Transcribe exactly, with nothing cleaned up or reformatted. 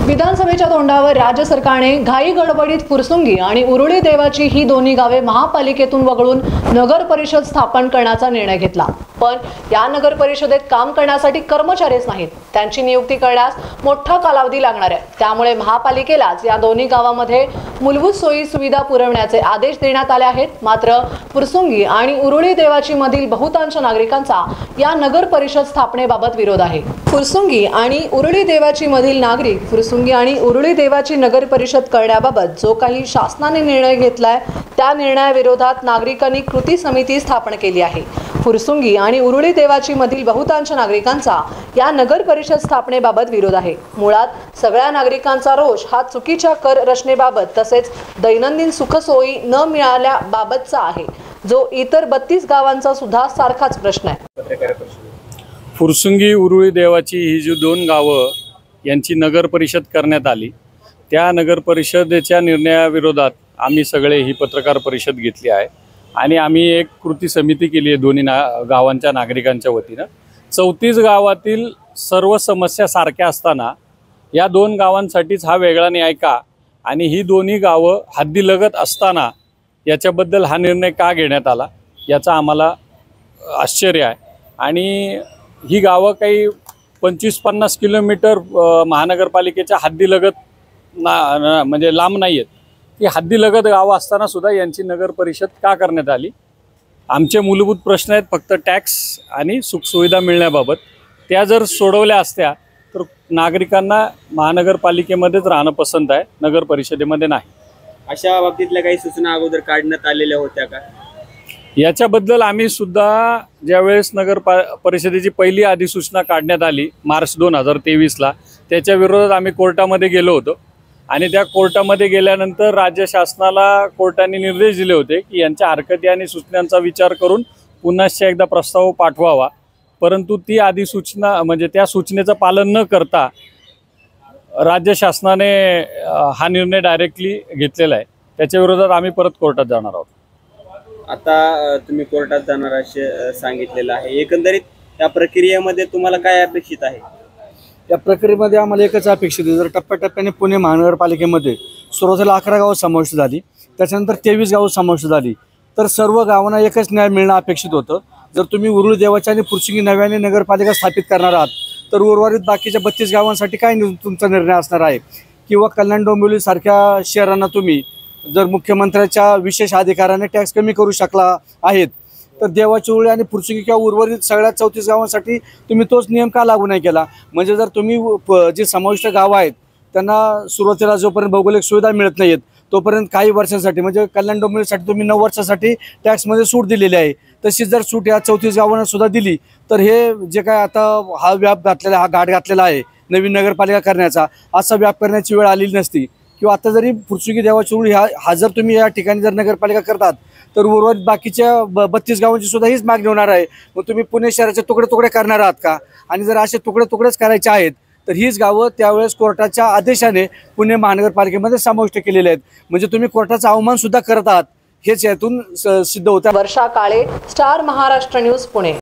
विधानसभेच्या तोंडावर राज्य सरकारने घाई गडबडीत फुरसुंगी आणि उरुळी देवाची ही दोन्ही गावे महापालिकेतून वगळून नगर परिषद स्थापन करण्याचा निर्णय घेतला। पण या नगर परिषदेत काम करण्यासाठी कर्मचारीच नाहीत, त्यांची नियुक्ती करण्यास मोठा कालावधी लागणार आहे। त्यामुळे महापालिकेलाच या दोन्ही गावांमध्ये मूलभूत सोयी सुविधा पुरवण्याचे आदेश देण्यात आले आहेत। मात्र फुरसुंगी आणि उरुळी देवाची मधील बहुतांश नागरिकांचा या नगर परिषद स्थापनेबाबत विरोध आहे। फुरसुंगी आणि उरुळी देवाची मधील नागरिक फुरसुंगी आणि उरुळी देवाची नगर परिषद करण्याबाबत जो काही शासनाने निर्णय घेतलाय त्या निर्णयाविरोधात नागरिकांनी कृती समिती स्थापन केली आहे। फुरसुंगी आणि उरुळी देवाची मधील बहुतांश नागरिकांचा या नगर परिषद स्थापनेबाबत विरोध आहे। मुळात सगळ्या नागरिकांचा रोष हा चुकीच्या कर रचनेबाबत तसेच दैनंदिन सुखसोयी न मिळाल्याबाबतचा आहे, जो इतर बत्तीस गावांचा सुद्धा सारखाच प्रश्न आहे। फुरसुंगी उरुळी देवाची ही जी दोन गावं यांची नगर परिषद करण्यात आली, त्या नगर परिषदेच्या निर्णयाविरोधात आम्ही सगळे ही पत्रकार परिषद घेतली आहे आणि आम्ही एक कृती समिती केली आहे दोन्ही ना गावांच्या नागरिकांच्या वतीनं। चौतीस गावातील सर्व समस्या सारख्या असताना या दोन गावांसाठीच हा वेगळा न्याय का आणि ही दोन्ही गावं हद्दीलगत असताना याच्याबद्दल हा निर्णय का घेण्यात आला याचा आम्हाला आश्चर्य आहे। आणि ही गावं काही पंचवीस पन्नास किलोमीटर महानगरपालिकेच्या हद्दीलगत ना, ना म्हणजे लांब नाही आहेत, ती हद्दीलगत गावं असताना सुद्धा यांची नगर परिषद का करण्यात आली। आमचे मूलभूत प्रश्न आहेत फक्त टॅक्स आणि सुखसुविधा मिळण्याबाबत, त्या जर सोडवल्या असत्या तर नागरिकांना महानगरपालिकेमध्येच राहणं पसंत आहे, नगर परिषदेमध्ये नाही। अशा बाबतीतल्या काही सूचना अगोदर काढण्यात आलेल्या होत्या का? याच्याबद्दल आम्ही सुद्धा ज्यावेळेस नगर परिषदेची पहिली अधिसूचना काढण्यात आली मार्च दोन हजार तेवीसला, त्याच्या विरोधात आम्ही कोर्टामध्ये गेलो होतो आणि त्या कोर्टामध्ये गेल्यानंतर राज्य शासनाला कोर्टाने निर्देश दिले होते की यांच्या हरकती आणि सूचनांचा विचार करून पुन्हा एकदा प्रस्ताव पाठवावा। परंतु ती अधिसूचना म्हणजे त्या सूचनेचं पालन न करता राज्य शासनाने हा निर्णय डायरेक्टली घेतलेला आहे, त्याच्या विरोधात आम्ही परत कोर्टात जाणार आहोत। आता तुम्ही कोर्टात जाणार असे सांगितलेलं आहे, एकंदरीत त्या प्रक्रियेमध्ये तुम्हाला काय अपेक्षित आहे? या प्रक्रियेमध्ये आम्हाला एकच अपेक्षित आहे, जर टप्प्याटप्प्याने पुणे महानगरपालिकेमध्ये सुरुवातीला अकरा गावं समाविष्ट झाली, त्याच्यानंतर तेवीस गावं समाविष्ट झाली, तर सर्व गावांना एकच न्याय मिळणं अपेक्षित होतं। जर तुम्ही उरुळी देवाची आणि फुरसुंगी नव्याने नगरपालिका स्थापित करणार आहात तर उर्वरित बाकीच्या बत्तीस गावांसाठी काय तुमचा निर्णय असणार आहे? किंवा कल्याण डोंबिवली सारख्या शहरांना तुम्ही जर मुख्यमंत्र्याच्या विशेष अधिकाराने टॅक्स कमी करू शकला आहेत तर देवाची उरुळी आणि फुरसुंगी किंवा उर्वरित सगळ्या चौतीस गावांसाठी तुम्ही तोच नियम का लागू नाही केला? म्हणजे जर तुम्ही जे समाविष्ट गावं आहेत त्यांना सुरुवातीला जोपर्यंत भौगोलिक सुविधा मिळत नाहीत तोपर्यंत काही वर्षांसाठी म्हणजे कल्याण डोंबिवलीसाठी तुम्ही नऊ वर्षासाठी टॅक्समध्ये सूट दिलेली आहे, तशी जर सूट या चौतीस गावांना सुद्धा दिली तर हे जे काय आता हा व्याप घातलेला हा गाठ घातलेला आहे नवीन नगरपालिका करण्याचा, असा व्याप करण्याची वेळ आलेली नसती। किंवा आता जरी फुरसुंगी देवाची उरुळी ह्या हा जर तुम्ही या ठिकाणी जर नगरपालिका करतात तर उर्वरित बाकीच्या ब बत्तीस गावांची सुद्धा हीच मागणी होणार आहे। मग तुम्ही पुणे शहराचे तुकडे तुकडे करणार आहात का? आणि जर असे तुकडे तुकडेच करायचे आहेत तर हीच गावं त्यावेळेस कोर्टाच्या आदेशाने पुणे महानगरपालिकेमध्ये समाविष्ट केलेले आहेत, म्हणजे तुम्ही कोर्टाचा अवमान सुद्धा करत आहात हेच यातून सिद्ध होतं। Varsha Kale, star Maharashtra news, Pune.